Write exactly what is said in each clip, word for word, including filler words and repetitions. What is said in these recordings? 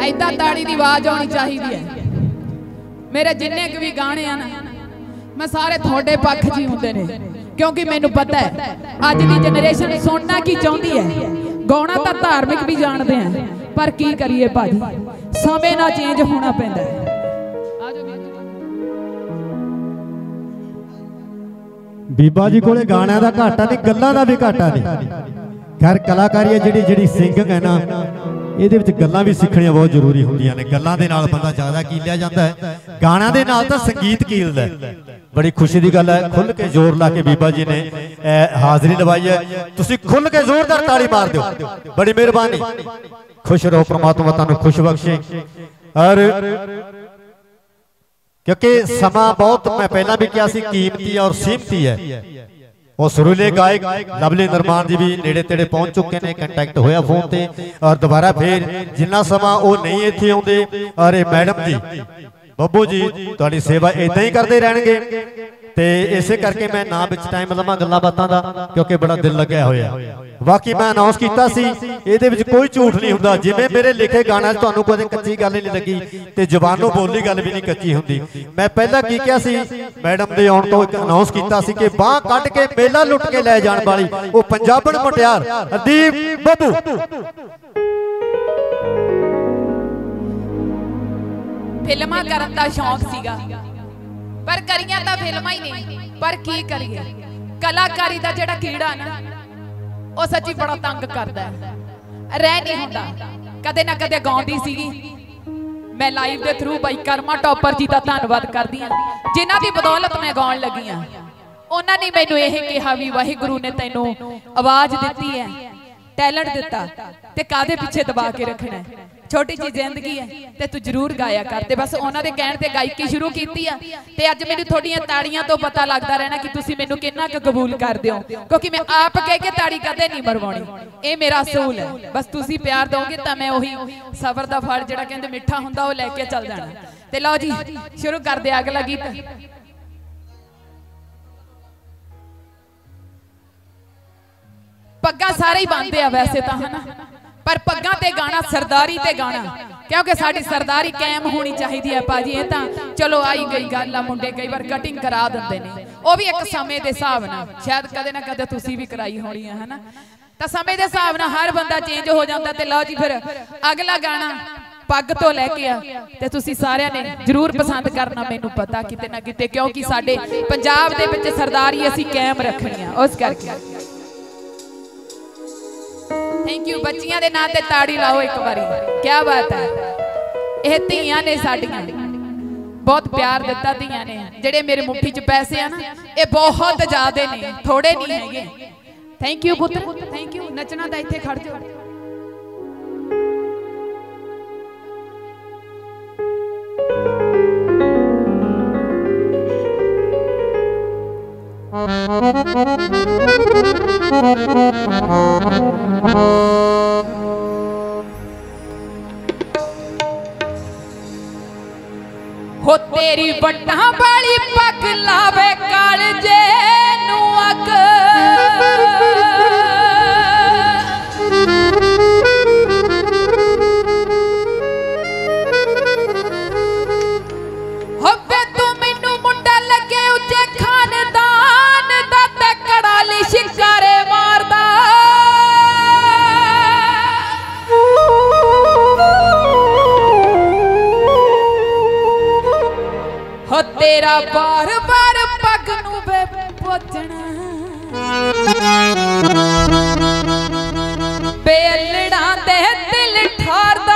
ऐदा ताड़ी की आवाज आनी चाहिए है। मेरे जिन्ने भी गाने हैं ना मैं सारे थोड़े पक्ष च ही होंदे ने, क्योंकि मैनू पता है अज की जनरेशन सुनना की चाहती है, गाना तो धार्मिक भी जानते हैं, पर की करिए भाजी समय ना चेंज होना पैंदा है। बीबा जी कोले गाणियां दा घाटा नहीं, गल्लां दा भी घाटा नहीं। खैर कलाकारी है जिहड़ी जिहड़ी सिंगिंग है ना, ਇਹਦੇ ਵਿੱਚ ਗੱਲਾਂ ਵੀ ਸਿੱਖਣੀਆਂ ਬਹੁਤ ਜ਼ਰੂਰੀ ਹੁੰਦੀਆਂ ਨੇ। ਗੱਲਾਂ ਦੇ ਨਾਲ ਬੰਦਾ ਜ਼ਿਆਦਾ ਕੀਲਿਆ ਜਾਂਦਾ ਹੈ, ਗਾਣਾ ਦੇ ਨਾਲ ਤਾਂ ਸੰਗੀਤ ਕੀਲਦਾ। ਬੜੀ ਖੁਸ਼ੀ ਦੀ ਗੱਲ ਹੈ, ਖੁੱਲ ਕੇ ਜ਼ੋਰ ਲਾ ਕੇ ਬੀਬਾ ਜੀ ਨੇ ਹਾਜ਼ਰੀ ਲਵਾਈ ਹੈ। ਤੁਸੀਂ ਖੁੱਲ ਕੇ ਜ਼ੋਰਦਾਰ ਤਾੜੀ ਮਾਰ ਦਿਓ, ਬੜੀ ਮਿਹਰਬਾਨੀ। खुश रहो, परमात्मा तुहानू खुश बख्शे। और क्योंकि समा बहुत मैं पहला भी कहा सी कीमती और सीमती है। और सुरीले गायक लवली निर्माण जी भी नेड़े तेड़े पहुंच चुके हैं, कंटैक्ट होया फोन ते। और दोबारा फिर जिन्ना समा वो नहीं इत्थे आउंदे। और मैडम जी बब्बू जी तुहाडी सेवा इदां ही करते रहणगे, ते इसे करके मैं ना विच टाइम लवां गल्लां बातां दा, क्योंकि बड़ा दिल लग्या होया। बाकी मैं अनाउंस किया सी, इहदे विच कोई झूठ नहीं हुंदा। जिवें मेरे लिखे गाणा तुहानू कदे कच्ची गल नहीं लगी, ते जबानों बोली गल भी नहीं कच्ची हुंदी। मैं पहला की कहा सी, मैडम दे आउण तो एक अनाउंस किया सी कि बांह कट के मेला लुट के लै जाण वाली वो पंजाबण मुटियार हरदीप बब्बू। फिल्मां करन दा शौक सीगा, पर करियां तां फिल्मां ही नहीं। पर की करिए, कलाकारी दा जिहड़ा कीड़ा ना वो सच्ची बड़ा तंग करदा है, रह नहीं हुंदा। कदे ना कदे गाउंदी सीगी मैं लाइव दे थ्रू भाई कर्मा टॉपर जी दा धन्नवाद करदी हां, जिन्हां दी बदौलत मैं गाउण लगी हां। उन्हां ने मैनूं यह कहा भी वाहिगुरू ने तैनूं आवाज दित्ती है, टैलेंट दिता, ते कादे पिछे दबा के रखना है। छोटी जी जिंदगी है ते तू जरूर गाया कर। ते बस उन्हां दे कहण ते गायकी शुरू कीती आ, ते अज मैनूं थोड़ियां ताड़ियां तो पता लगदा रहना कि तुसीं मैनूं किन्ना क कबूल करदे हो, क्योंकि मैं आप कह के ताड़ी कदे नहीं मरवाउणी। ये मेरा असूल है, बस तुसीं प्यार दोगे तां मैं उही सफर दा फल जिहड़ा कहंदे मिठा हुंदा वो लैके चल जाना। ते लो जी शुरू कर दे अगला गीत। पग्गां सारे ही बनते आ वैसे तां, है ना, पर पग्गां ते गाना सरदारी ते गाना, क्योंकि साडी सरदारी कायम होनी चाहिए है भाजी। ये तां चलो आई गई गल आ, मुंडे कई बार कटिंग करा दिंदे ने, वो भी एक समय के हिसाब नाल, शायद कदे ना कदे तुसीं भी कराई होनी है ना। तां समय के हिसाब नाल हर बंदा चेंज हो जाता। ते लो जी फिर अगला गाना पग तो लैके आ, ते तुसीं सारिਆਂ ने जरूर पसंद करना, मैनूं पता किते ना किते, क्योंकि साडे पंजाब दे विच सरदारी असीं कायम रखनी आ, उस करके। थैंक यू बच्चियां दे नां ते ताड़ी लाओ एक बारी, क्या बात है। यह धीआं ने साडियां, बहुत प्यार दिता धीआं ने। जेडे मेरे मुट्ठी च पैसे आ ना, ये बहुत ज्यादा ने, थोड़े नहीं हैगे। थैंक यू पुत्र, थैंक यू। नचना दा इत्थे खड़ जाओ। हो तेरी बट्टा वाली पग लावे कालजे नू अग, हो वे तू मैनू मुंडा लगे उच्चे खानदान दा, ते कड़ाली शिकारे मारदा। हो तेरा बार बार पग नू वे पोचना, बेलड़ा दे दिल ठारदा।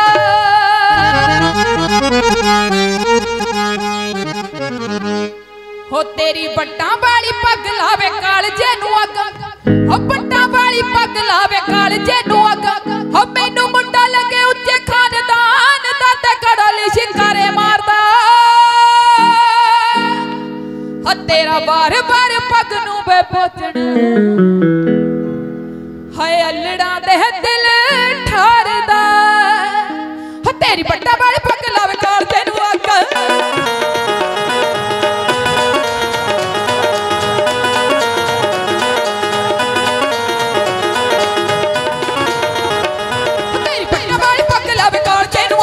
हो तेरी बट्टा वाली पग लावे कालजे नू अग, हो बट्टा वाली पग लावे कालजे नू अग। हो मैनू मुंडा लगे उच्चे खानदान दा, ते कड़ाली शिकारे मारदा। हो तेरा बार बार पग नू वे पोचना, हाय अल्लड़ा दे दिल ठारदा। हो तेरी बट्टा वाली पग लावे कालजे नू अग, तेरी बट्टा वाली पग लावे कालजे नू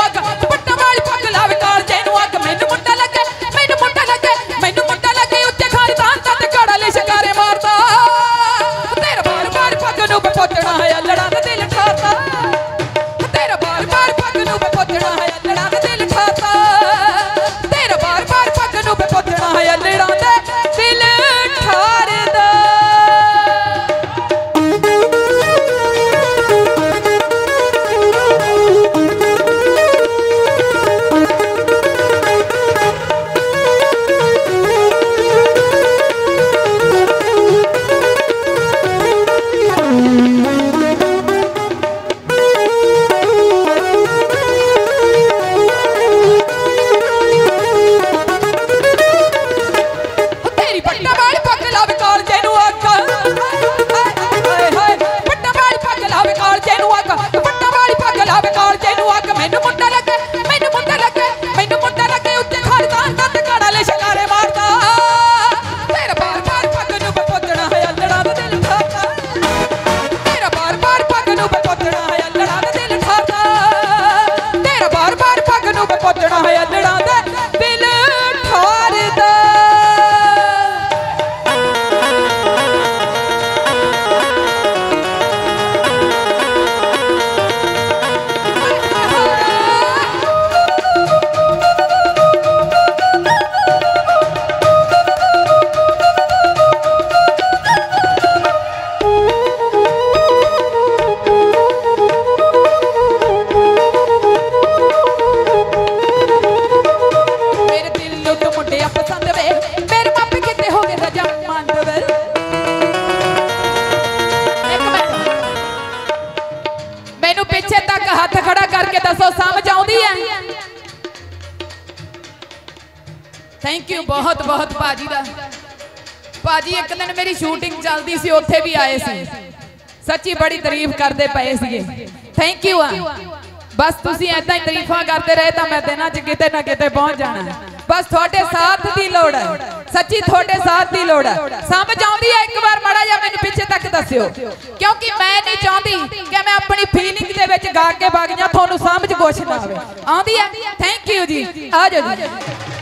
थैंक यू बहुत बहुत भाजी दा। भाजी एक दिन मेरी शूटिंग चलती सी, उत्थे भी आए सी, सच्ची बड़ी तारीफ करते पे सीगे। थैंक यू आ, बस तुसी ऐदा ही तारीफा करते रहे तो मैं दिनों च किते ना किते पहुंच जाना। बस थोड़े साथ की लोड़ है, सच्ची थोड़े साथ की लोड़ है। समझ आउंदी है, एक बार माड़ा जा मैनू पीछे तक दस्सिओ, क्योंकि मैं नहीं चाहती कि मैं अपनी फीलिंग दे विच गा के वग जा, थानू समझ कुछ ना आवे। आउंदी है? थैंक यू जी, आ जाओ जी।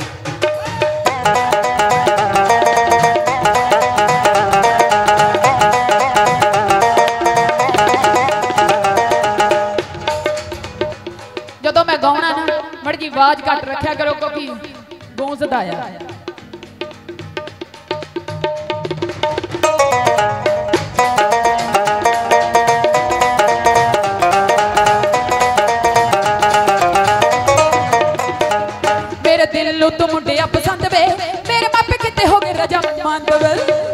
जो मैं गाउना ना मड़ी जी आवाज घट रखा करो, क्योंकि गूंजदा आ। मेरे दिल नूं तू मुंडिया पसंद वे, मेरे मापे किते हो गए रजामंद वे।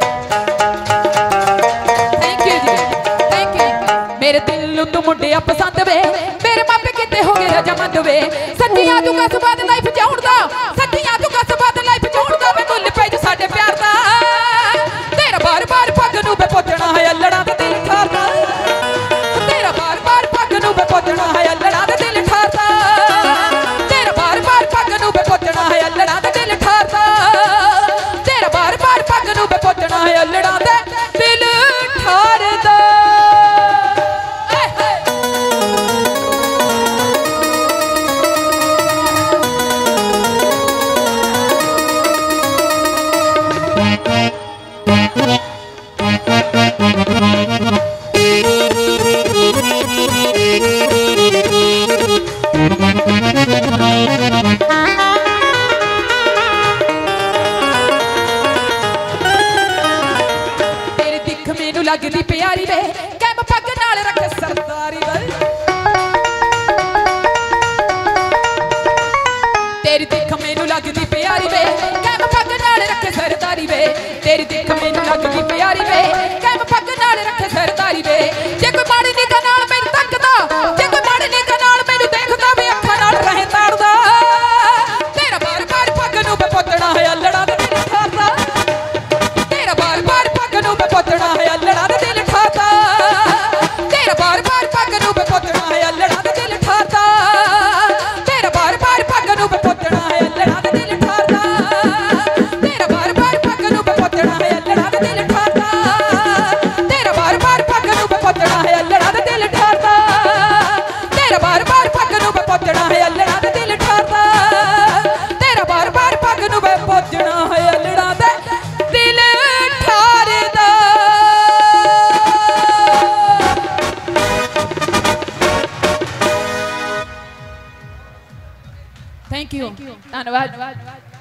थैंक यू जी, थैंक यू। मेरे दिल नूं तू मुंडिया पसंद वे, मेरे मापे किते हो गए रजामंद वे। सच्चियां तू कस बात लाइफ जाउण दा, सच्चियां तू कस बात लाइफ जाउण दा, वे मुੱਲ पै साडे प्यार दा। तेरा बार बार पग नूं वे पहुंचना है अल्लड़ा दा दिल ठारदा। तेरा बार बार पग नूं वे पहुंचना है अल्लड़ा दा दिल ठारदा। तेरा बार बार पग नूं वे पहुंचना है अल्लड़ा दा दिल ठारदा। तेरा बार बार पग नूं वे पहुंचना है अल्लड़ा दा दिल ठारदा। तेरी दिख मैनू लगदी प्यारी वे, कैम पग नाल रखे सरदारी वे। तेरी दिख मैनू लगदी प्यारी वे, कैम पग नाल रखे सरदारी वे। तेरी दिख मैनू लगदी प्यारी वे, कैम पग नाल रखे सरदारी वे। जे कोई माड़ी निगाह नाल मैनू तकदा, जे कोई माड़ी निगाह नाल मैनू देखदा वे अखां नाल रहे ताड़दा। तेरा बार बार पग नूं वे पहुंचना है अल्लड़ा दा दिल ठारदा। तेरा बार बार पग नूं वे पहुंचना है अल्लड़ा दा दिल ठारदा। तेरा बार बार पग नूं वे पहुंचना है अल्लड़ा दा दिल ठारदा। तेरा बार बार पग नूं वे पहुंचना है अल्लड़ा दा दिल ठारदा। तेरा बार बार पग नूं वे पहुंचना है अल्लड़ा दा दिल ठारदा। तेरा बार बार पग नूं वे पहुंचना है अल्लड़ा दा दिल ठारदा। तेरा बार बार पग नूं वे पहुंचना है अल्लड़ा दा दिल ठारदा। तेरा बार बार पग नूं वे पहुंचना है अल्लड़ा दा दिल ठारदा। थैंक यू, धन्यवाद।